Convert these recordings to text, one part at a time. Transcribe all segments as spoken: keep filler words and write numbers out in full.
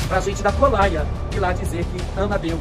pra gente dar colaia e lá dizer que ama Deus.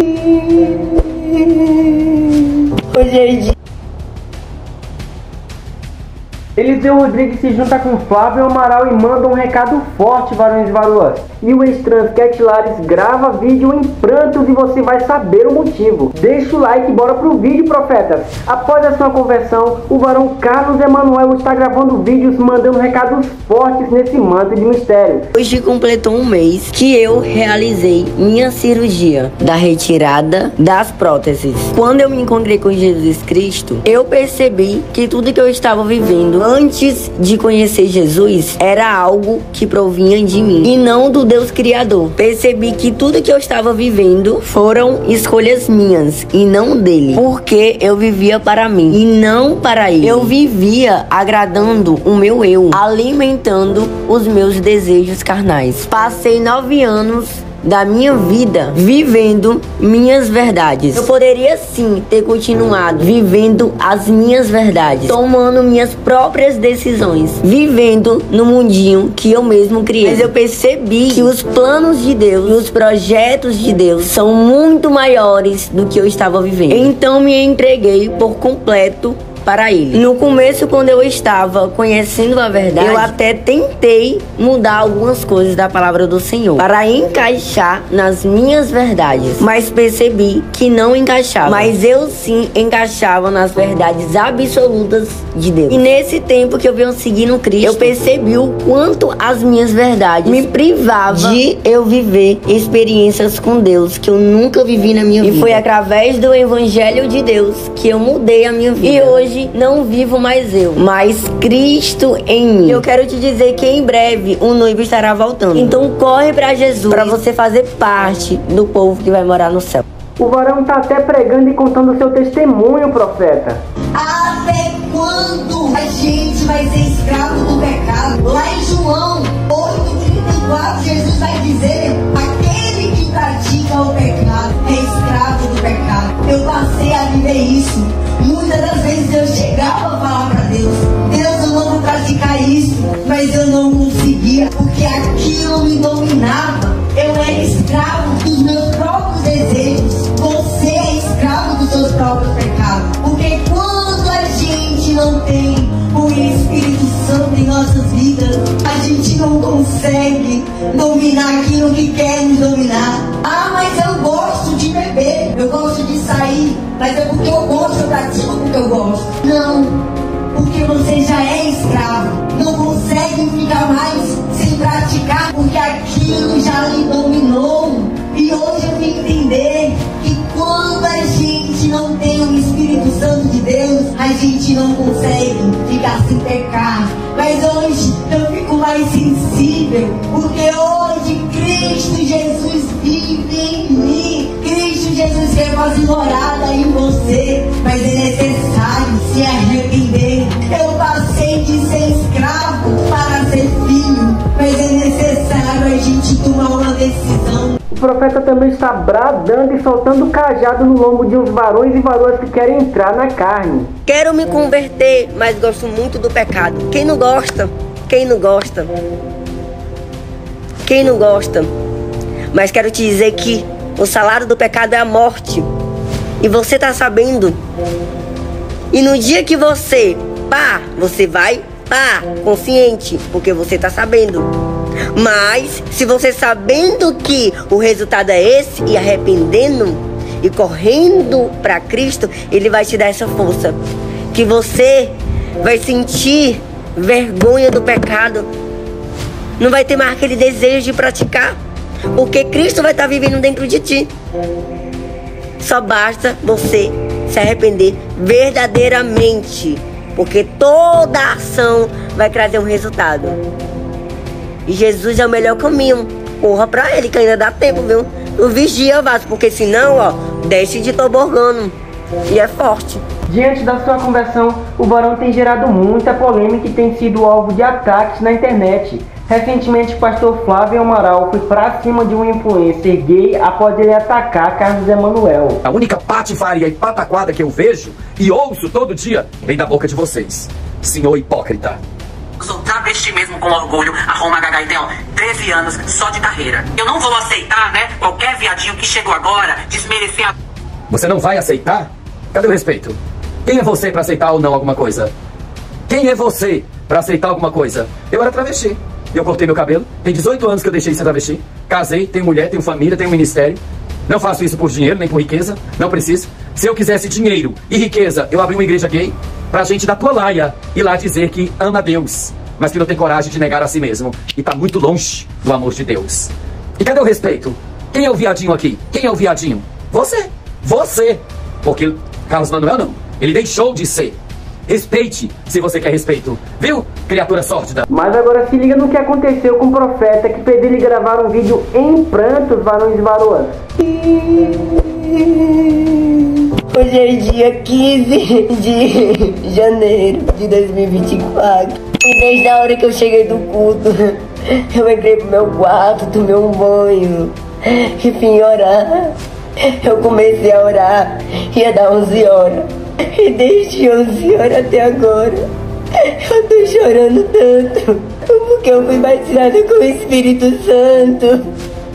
Eliseu Rodrigues se junta com Flávio Amaral e manda um recado forte, varões e varoas. E o ex-trans Cat Lares grava vídeo em prantos e você vai saber o motivo. Deixa o like e bora pro vídeo, profetas. Após a sua conversão, o varão Carlos Emanuel está gravando vídeos mandando recados fortes nesse manto de mistério. Hoje completou um mês que eu realizei minha cirurgia da retirada das próteses. Quando eu me encontrei com Jesus Cristo, eu percebi que tudo que eu estava vivendo antes de conhecer Jesus era algo que provinha de mim e não do Deus Criador. Percebi que tudo que eu estava vivendo foram escolhas minhas e não dele, porque eu vivia para mim e não para ele. Eu vivia agradando o meu eu, alimentando os meus desejos carnais. Passei nove anos da minha vida vivendo minhas verdades. Eu poderia sim ter continuado vivendo as minhas verdades, tomando minhas próprias decisões, vivendo no mundinho que eu mesmo criei. Mas eu percebi que os planos de Deus e os projetos de Deus são muito maiores do que eu estava vivendo. Então me entreguei por completo para ele. No começo, quando eu estava conhecendo a verdade, eu até tentei mudar algumas coisas da palavra do Senhor para encaixar nas minhas verdades, mas percebi que não encaixava. Mas eu sim encaixava nas verdades absolutas de Deus. E nesse tempo que eu venho seguindo Cristo, eu percebi o quanto as minhas verdades me privavam de eu viver experiências com Deus que eu nunca vivi na minha vida. E foi através do Evangelho de Deus que eu mudei a minha vida. E hoje não vivo mais eu, mas Cristo em mim. Eu quero te dizer que em breve o noivo estará voltando. Então corre pra Jesus, para você fazer parte do povo que vai morar no céu. O varão tá até pregando e contando o seu testemunho, profeta. Até quando a gente vai ser escravo do pecado? Lá em João oito, trinta e quatro, Jesus vai dizer: aquele que pratica o pecado é escravo do pecado. Eu passei a viver isso. Muitas das vezes eu chegava a falar para Deus: Deus, eu não vou praticar isso, mas eu não conseguia, porque aquilo me dominava. Eu era escravo dos meus próprios desejos. Você é escravo dos seus próprios pecados. Porque quando a gente não tem o Espírito Santo em nossas vidas, a gente não consegue dominar aquilo que quer nos dominar. Ah, mas eu gosto de beber, eu gosto de sair, mas é porque eu gosto, eu pratico porque eu gosto. Não, porque você já é escravo. Não consegue ficar mais sem praticar, porque aquilo já lhe dominou. E hoje eu vim entender que quando a gente não tem o Espírito Santo de Deus, a gente não consegue ficar sem pecar. Mas hoje eu fico mais sensível, porque hoje Cristo Jesus vive em mim. Cristo Jesus quer fazer morada em você, mas é necessário se arrepender. Eu passei de ser escravo para ser filho, mas é necessário a gente tomar uma decisão. O profeta também está bradando e soltando cajado no lombo de uns varões e varoas que querem entrar na carne. Quero me converter, mas gosto muito do pecado. Quem não gosta? Quem não gosta? Quem não gosta? Mas quero te dizer que o salário do pecado é a morte. E você tá sabendo. E no dia que você, pá, você vai, pá, consciente, porque você tá sabendo. Mas se você sabendo que o resultado é esse e arrependendo e correndo para Cristo, Ele vai te dar essa força, que você vai sentir vergonha do pecado, não vai ter mais aquele desejo de praticar, porque Cristo vai estar vivendo dentro de ti. Só basta você se arrepender verdadeiramente, porque toda ação vai trazer um resultado. E Jesus é o melhor caminho. Corra pra Ele, que ainda dá tempo, viu? Não vigia, vaso, porque senão, ó, desce de toborgano. E é forte. Diante da sua conversão, o varão tem gerado muita polêmica e tem sido alvo de ataques na internet. Recentemente, o pastor Flávio Amaral foi pra cima de um influencer gay após ele atacar Carlos Emanuel. A única patifaria e pataquada que eu vejo e ouço todo dia vem da boca de vocês, senhor hipócrita. Eu sou travesti mesmo, com orgulho. A Roma H H tem, ó, treze anos só de carreira. Eu não vou aceitar, né, qualquer viadinho que chegou agora desmerecer a... Você não vai aceitar? Cadê o respeito? Quem é você pra aceitar ou não alguma coisa? Quem é você pra aceitar alguma coisa? Eu era travesti. Eu cortei meu cabelo. Tem dezoito anos que eu deixei de ser travesti. Casei, tenho mulher, tenho família, tenho ministério. Não faço isso por dinheiro, nem por riqueza. Não preciso. Se eu quisesse dinheiro e riqueza, eu abri uma igreja gay pra gente da tua laia ir lá dizer que ama Deus, mas que não tem coragem de negar a si mesmo. E tá muito longe do amor de Deus. E cadê o respeito? Quem é o viadinho aqui? Quem é o viadinho? Você. Você. Porque Carlos Manuel não. Ele deixou de ser. Respeite, se você quer respeito. Viu, criatura sórdida? Mas agora se liga no que aconteceu com o profeta, que pediu ele gravar um vídeo em prantos, varões e varoas. Hoje é dia quinze de janeiro de dois mil e vinte e quatro. E desde a hora que eu cheguei do culto, eu entrei pro meu quarto, tomei um banho e vim orar. Eu comecei a orar, ia dar onze horas. E desde onze horas até agora, eu tô chorando tanto, porque eu fui batizada com o Espírito Santo.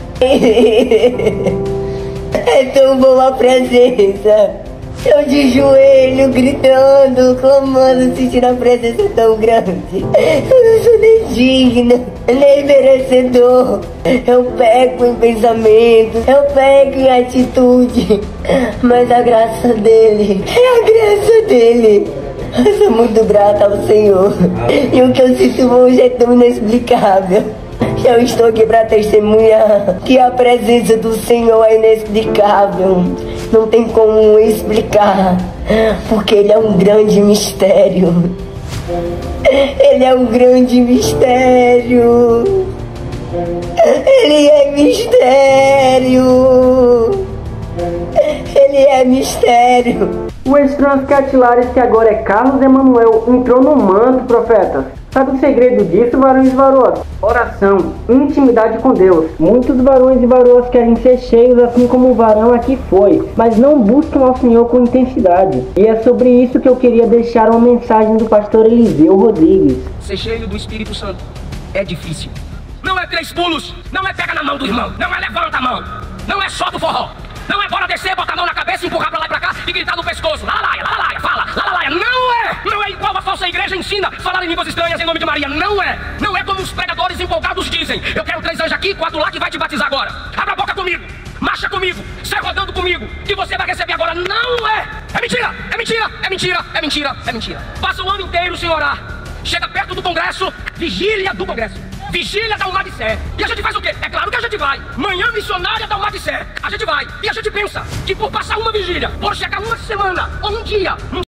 É tão boa a presença. Eu de joelho, gritando, clamando, sentindo a presença tão grande. Eu não sou nem digna, nem merecedor. Eu peco em pensamento, eu peco em atitude, mas a graça dele, é a graça dele. Eu sou muito grata ao Senhor. E o que eu sinto hoje é tão inexplicável. Eu estou aqui para testemunhar que a presença do Senhor é inexplicável. Não tem como explicar, porque Ele é um grande mistério. Ele é um grande mistério. Ele é mistério. Ele é mistério. O ex-trans Catilares, que agora é Carlos Emanuel, entrou no manto, profeta. Sabe o segredo disso, varões e varoas? Oração, intimidade com Deus. Muitos varões e varoas querem ser cheios assim como o varão aqui foi, mas não buscam ao Senhor com intensidade. E é sobre isso que eu queria deixar uma mensagem do pastor Eliseu Rodrigues. Ser cheio do Espírito Santo é difícil. Não é três pulos, não é pega na mão do irmão, não é levanta a mão, não é só do forró. Não é bora descer, botar a mão na cabeça, empurrar pra lá e pra cá e gritar no pescoço. Lalalaia, lalalaia, fala, lalalaia. Não é! Não é igual a falsa igreja ensina falar em línguas estranhas em nome de Maria. Não é! Não é como os pregadores empolgados dizem. Eu quero três anjos aqui, quatro lá que vai te batizar agora. Abra a boca comigo, marcha comigo, sai rodando comigo, que você vai receber agora. Não é! É mentira! É mentira! É mentira! É mentira! É mentira! Passa o ano inteiro sem orar. Chega perto do congresso, vigília do congresso. Vigília da Umadicé. E a gente faz o quê? É claro que a gente vai. Manhã missionária da Umadicé. A gente vai. E a gente pensa que por passar uma vigília, por chegar uma semana ou um dia... Um...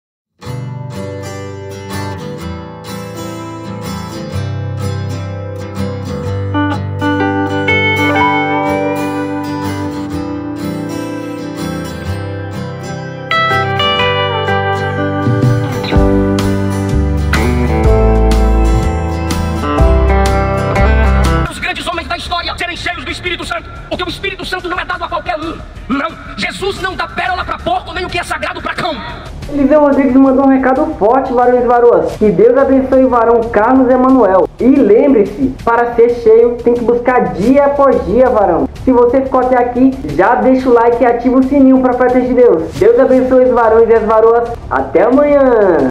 serem cheios do Espírito Santo, porque o Espírito Santo não é dado a qualquer um. Não, Jesus não dá pérola para porco, nem o que é sagrado para cão. Eliseu Rodrigues mandou um recado forte, varões e varoas. Que Deus abençoe o varão Carlos Emanuel. E lembre-se, para ser cheio, tem que buscar dia após dia, varão. Se você ficou até aqui, já deixa o like e ativa o sininho, profetas de Deus. Deus abençoe os varões e as varoas. Até amanhã!